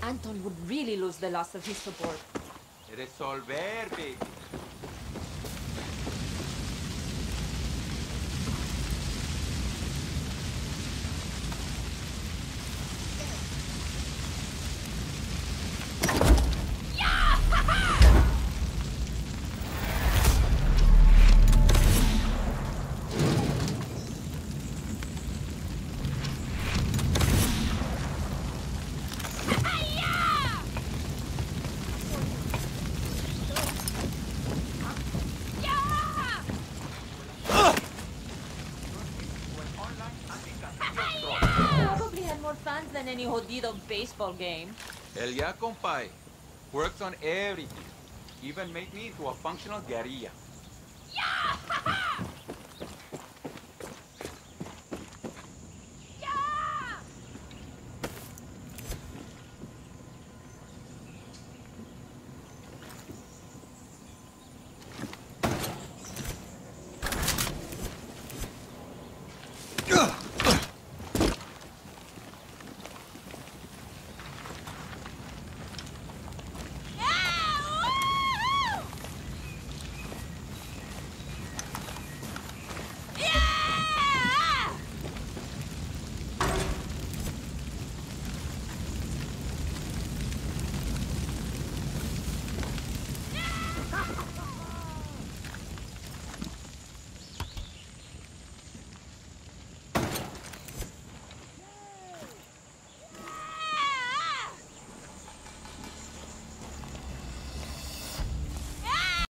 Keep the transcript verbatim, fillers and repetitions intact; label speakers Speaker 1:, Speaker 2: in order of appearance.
Speaker 1: Anton would really lose the last of his support.
Speaker 2: Resolver, baby.
Speaker 1: Probably had more fans than any jodido baseball game.
Speaker 2: El ya, compay. Works on everything. Even made me into a functional guerrilla.